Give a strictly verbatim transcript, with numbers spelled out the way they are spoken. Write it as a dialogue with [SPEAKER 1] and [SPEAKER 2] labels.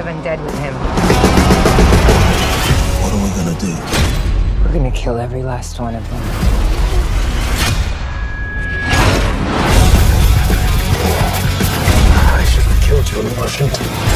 [SPEAKER 1] of undead with him.
[SPEAKER 2] What are we gonna do?
[SPEAKER 1] We're gonna kill every last one of them.
[SPEAKER 2] I should have killed you in Washington.